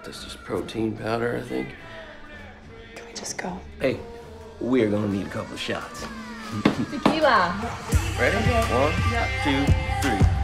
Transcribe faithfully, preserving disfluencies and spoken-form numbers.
This is protein powder, I think. Can we just go? Hey, we're gonna need a couple of shots. Tequila. Ready? One, Yep. two, three.